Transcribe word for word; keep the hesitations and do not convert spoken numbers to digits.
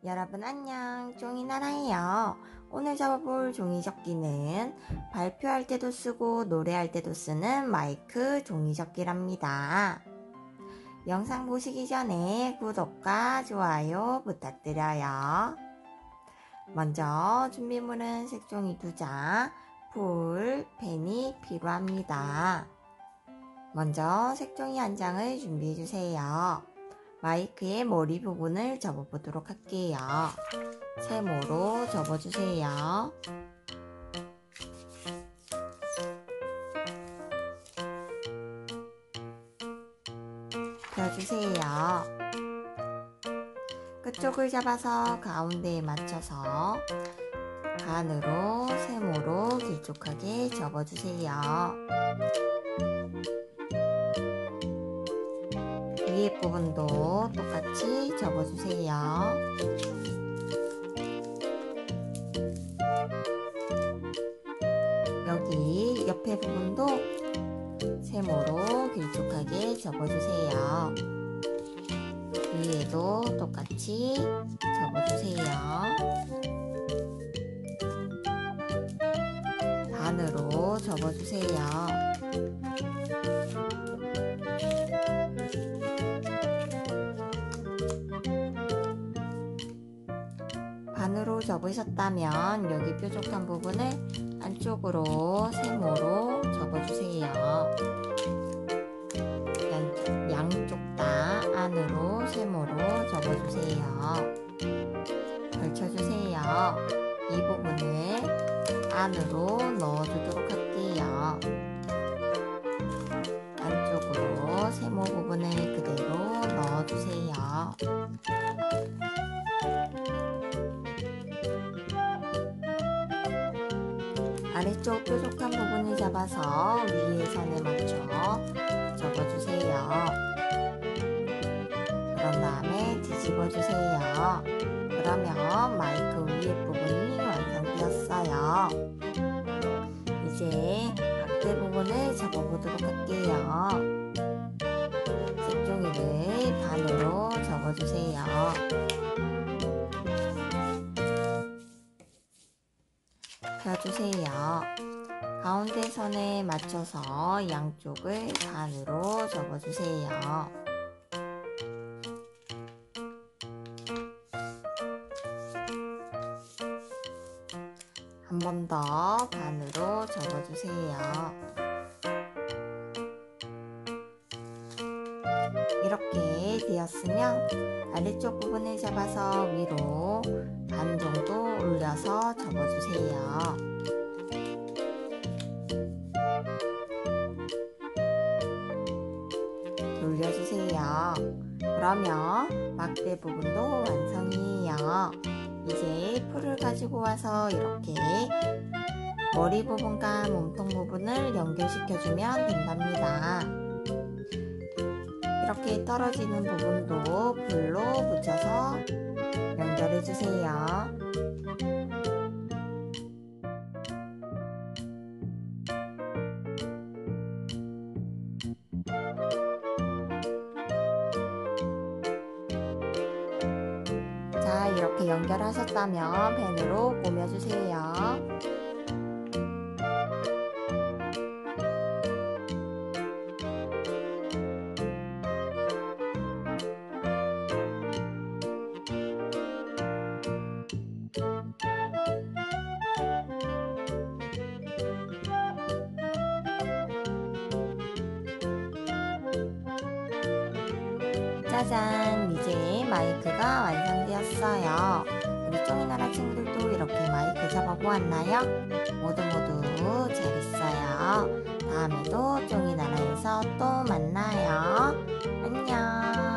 여러분 안녕, 쫑이나라예요. 오늘 잡아볼 종이접기는 발표할 때도 쓰고 노래할 때도 쓰는 마이크 종이접기랍니다. 영상 보시기 전에 구독과 좋아요 부탁드려요. 먼저 준비물은 색종이 두 장, 풀, 펜이 필요합니다. 먼저 색종이 한 장을 준비해주세요. 마이크의 머리 부분을 접어보도록 할게요. 세모로 접어주세요. 펴주세요. 끝쪽을 잡아서 가운데에 맞춰서 반으로 세모로 길쭉하게 접어주세요. 위에 부분도 똑같이 접어주세요. 여기 옆에 부분도 세모로 길쭉하게 접어주세요. 위에도 똑같이 접어주세요. 반으로 접어주세요. 반으로 접으셨다면 여기 뾰족한 부분을 안쪽으로 세모로 접어주세요. 양쪽, 양쪽 다 안으로 세모로 접어주세요. 걸쳐주세요. 이 부분을 안으로 넣어주도록 할게요. 안쪽으로 세모 부분을 그대로 넣어주세요. 아래쪽 뾰족한 부분을 잡아서 위에 선에 맞춰 접어주세요. 그런 다음에 뒤집어주세요. 그러면 마이크 위에 부분이 완성되었어요. 이제 각대 부분을 접어보도록 할게요. 색종이를 반으로 접어주세요. 펴주세요. 가운데 선에 맞춰서 양쪽을 반으로 접어주세요. 한 번 더 반으로 접어주세요. 이렇게 되었으면 아래쪽 부분을 잡아서 위로 반 정도 올려서 접어주세요. 돌려주세요. 그러면 막대 부분도 완성이에요. 이제 풀을 가지고 와서 이렇게 머리 부분과 몸통 부분을 연결시켜주면 된답니다. 이렇게 떨어지는 부분도 풀로 붙여서 연결해주세요. 자, 이렇게 연결하셨다면 펜으로 꾸며주세요. 짜잔! 이제 마이크가 완성되었어요. 우리 쫑이나라 친구들도 이렇게 마이크 잡아보았나요? 모두 모두 잘했어요. 다음에도 쫑이나라에서 또 만나요. 안녕!